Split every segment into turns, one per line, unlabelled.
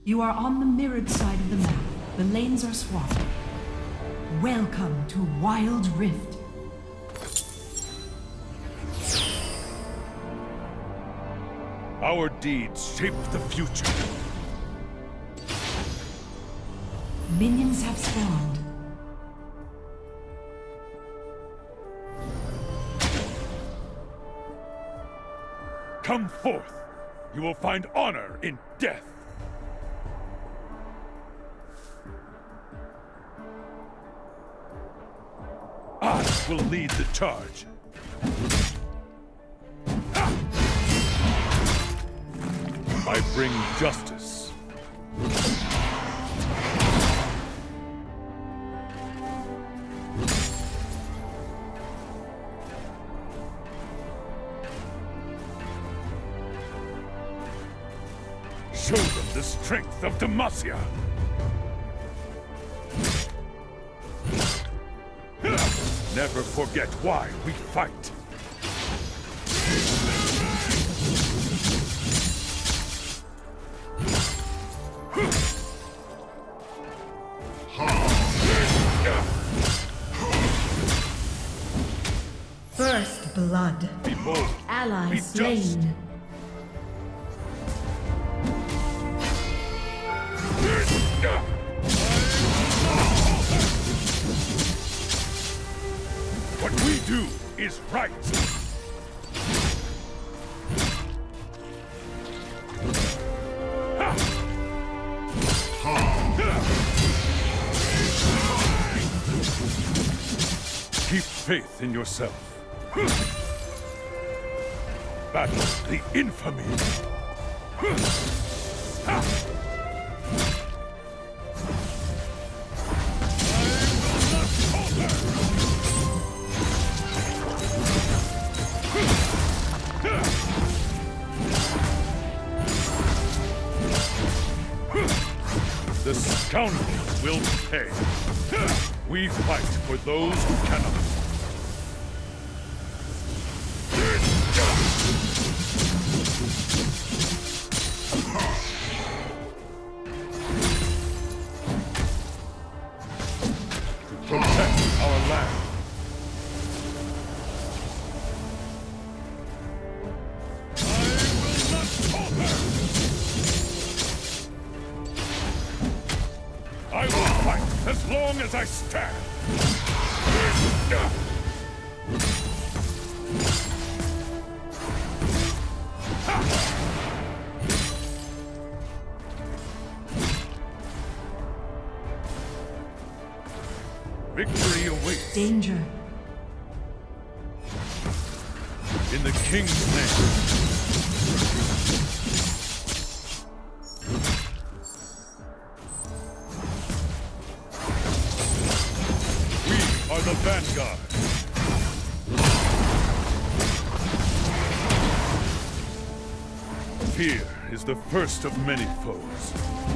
You are on the mirrored side of the map. The lanes are swapped. Welcome to Wild Rift.
Our deeds shape the future.
Minions have spawned.
Come forth. You will find honor in death. I will lead the charge. I bring justice. Show them the strength of Demacia. Never forget why we fight.
First blood.
Be bold.
Ally
Be
slain.
just. What we do is right. Keep faith in yourself. Battle the infamy. The scoundrel will pay. We fight for those who cannot. To protect our land. I will fight as long as I stand. Victory awaits.
Danger.
In the King's name. We are the vanguard. Fear is the first of many foes.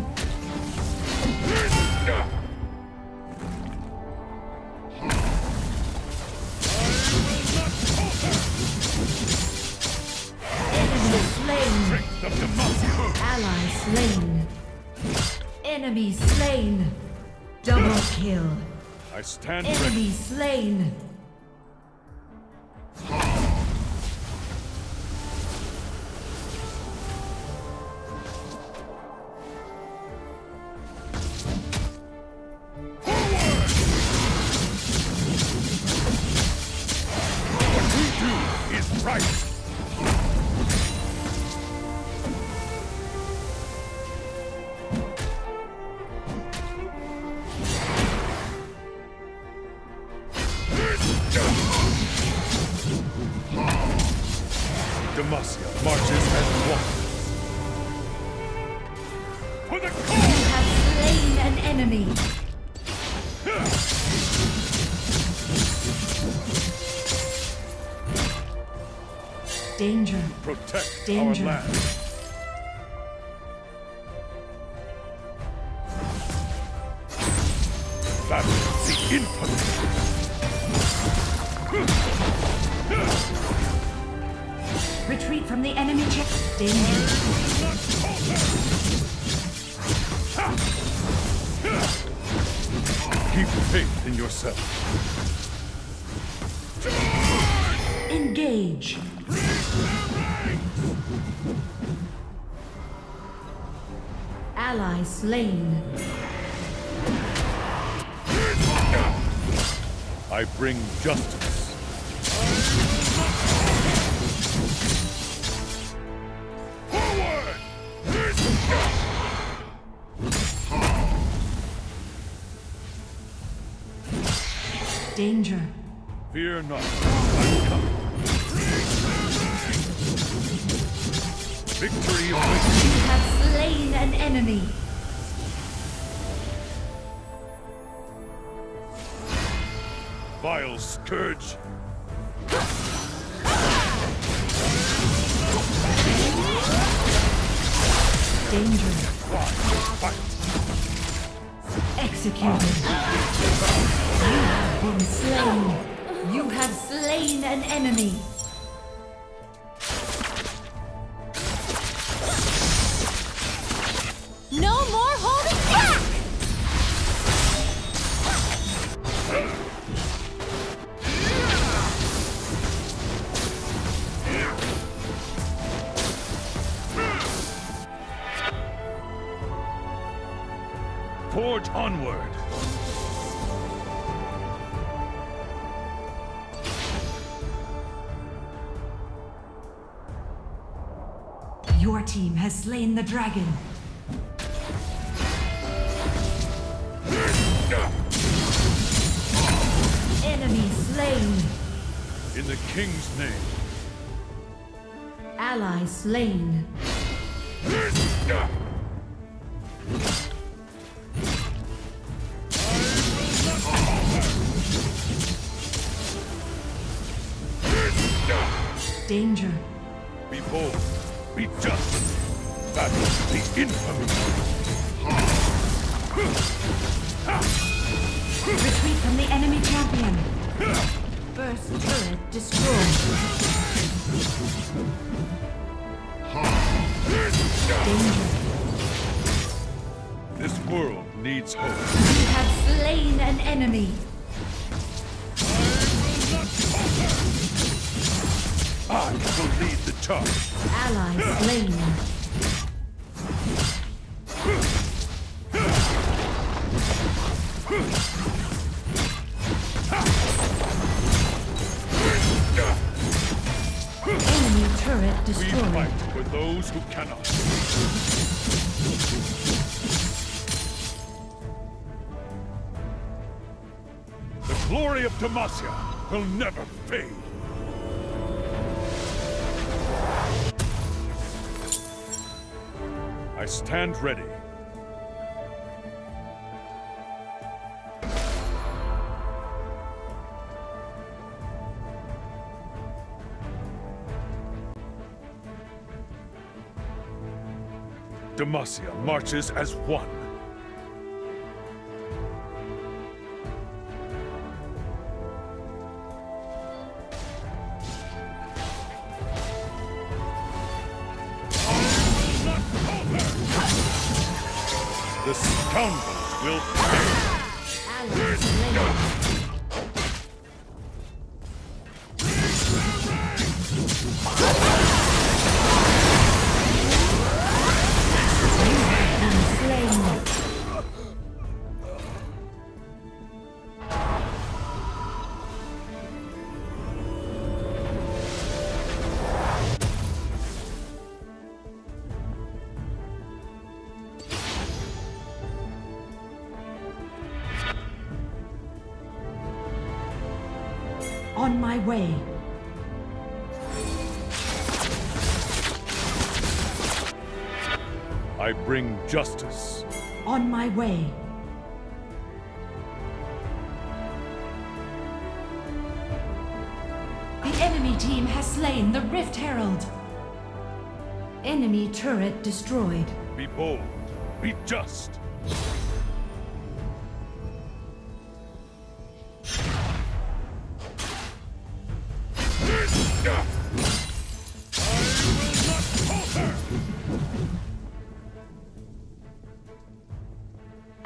Strength of Demacia.
Ally slain. Enemy slain. Double kill.
I stand
Enemy
ready.
slain.
What we do is right. Demacia marches as one. For the
You
cause!
have slain an enemy. Danger.
Protect
Danger.
our land. Battle the infamy.
Retreat from the enemy check. Danger.
Keep faith in yourself.
Engage. Ally slain.
I bring justice. Forward!
Danger.
Fear not. I'm coming. Victory of victory.
You have slain an enemy.
Vile scourge.
Danger.
Fight.
Executed. You have been slain. You have slain an enemy.
No more holding back!
Forge onward.
Your team has slain the dragon. Enemy slain.
In the king's name.
Ally slain. Danger.
Be bold. Be just. Battle the infamy.
Retreat from the enemy champion. First turret destroyed. Danger.
This world needs hope.
You have slain an enemy.
I will lead the charge.
Ally slain. Enemy turret
We
destroyed.
fight for those who cannot. The glory of Demacia will never fade. I stand ready. Demacia marches as one. The scoundrels will pay.
Ally slain. On my way.
I bring justice.
On my way. The enemy team has slain the Rift Herald. Enemy turret destroyed.
Be bold. Be just.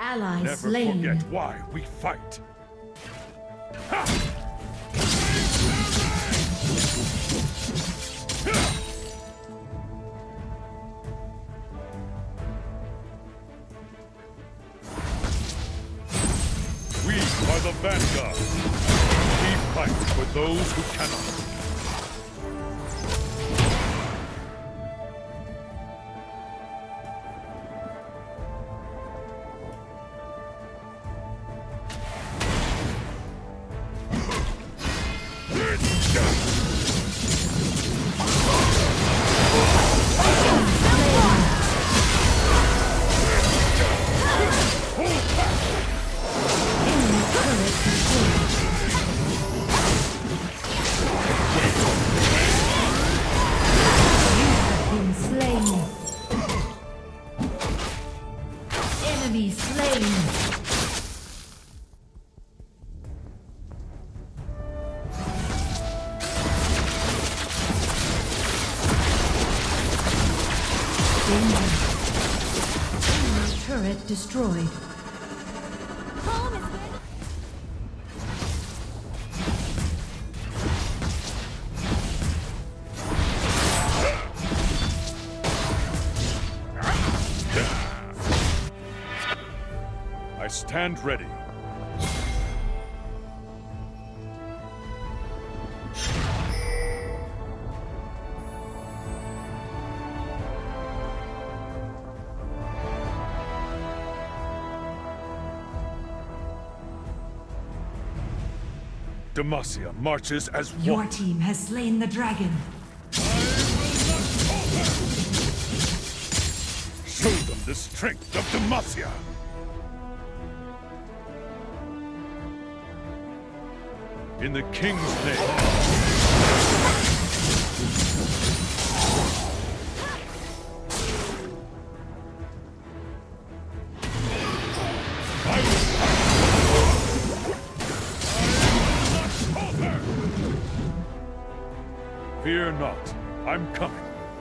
Ally
Never
slain.
forget why we fight. Ha! We are the vanguard. We fight for those who cannot.
Enemy slain. Enemy turret destroyed.
Home is where
I stand ready. Demacia marches as
Your
one.
team has slain the dragon.
Show them the strength of Demacia. In the king's name. Fear not, I'm coming.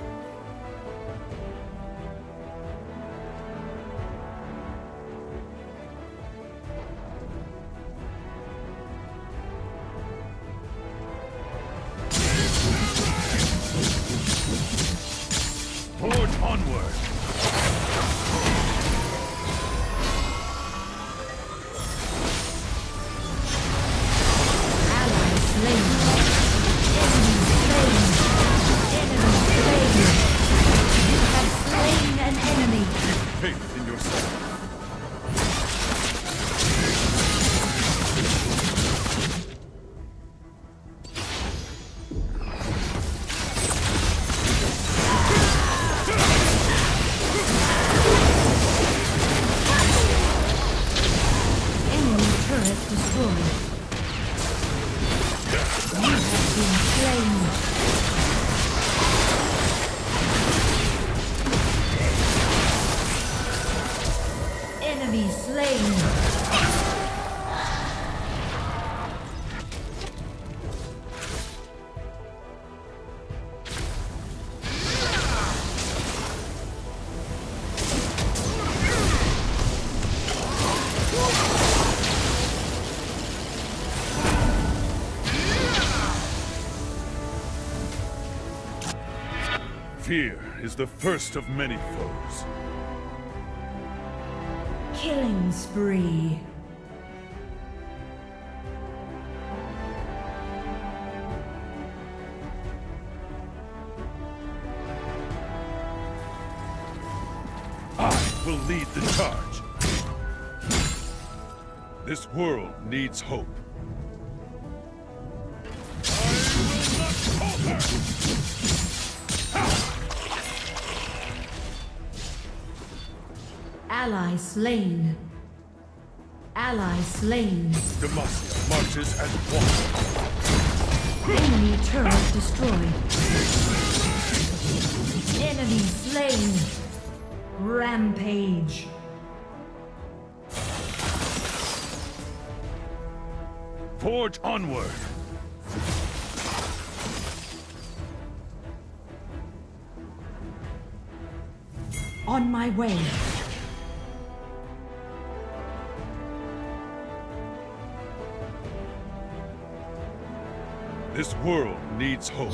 Forge onward!
Ally slain. Enemy slain. Enemy slain. You have slain an enemy.
Faith in yourself.
Enemy turret destroyed. You have been slain. Enemy slain.
Fear is the first of many foes.
Killing spree.
I will lead the charge. This world needs hope.
Ally slain. Ally slain.
Demacia marches as one.
Enemy turret destroyed. Enemy slain. Rampage.
Forge onward.
On my way.
This world needs hope.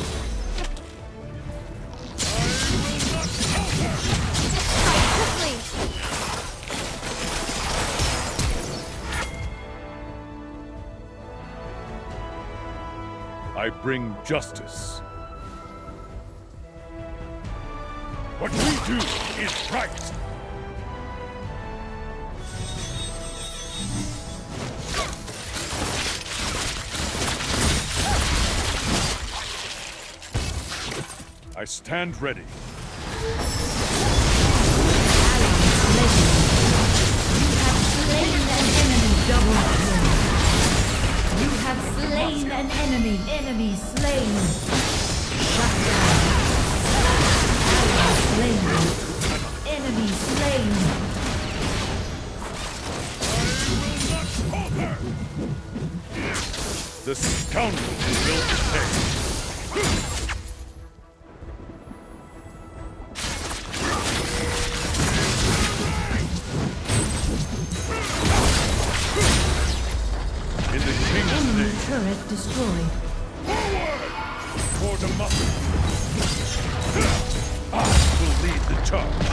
Quickly!
I bring justice. What we do is right. I stand ready.
You have slain an enemy. Enemy slain. Shut down. Ally slain. Enemy slain.
The scoundrel will pay. In the king's
Enemy
name,
turret destroyed.
for democracy. I will lead the charge.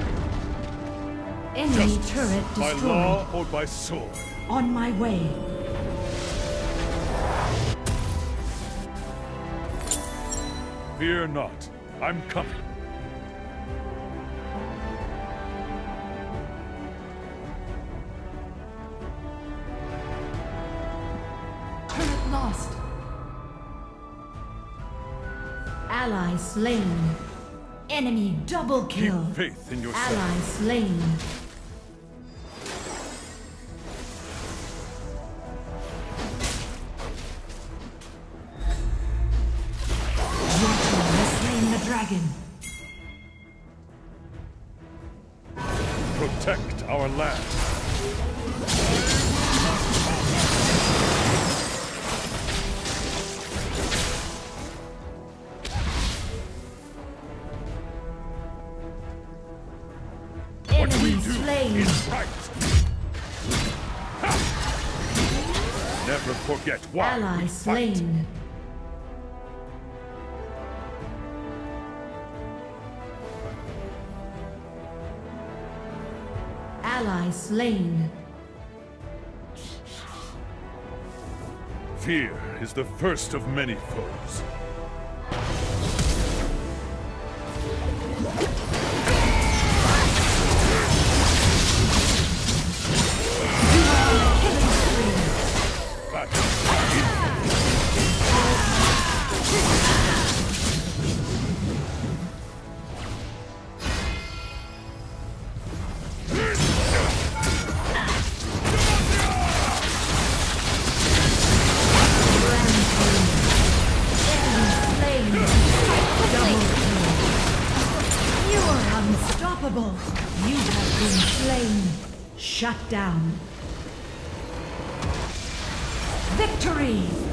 Enemy
Justice,
turret
by
destroyed.
law or by sword.
On my way.
Fear not. I'm coming.
Turret lost. Ally slain. Enemy double kill.
Keep faith in yourself.
Ally slain. Your team has slain the dragon.
Protect our land. What we
Enemy
do
slain.
is right. Ha! Never forget why
Ally
we fight.
slain. Ally slain.
Fear is the first of many foes.
Unstoppable! You have been slain. Shut down. Victory!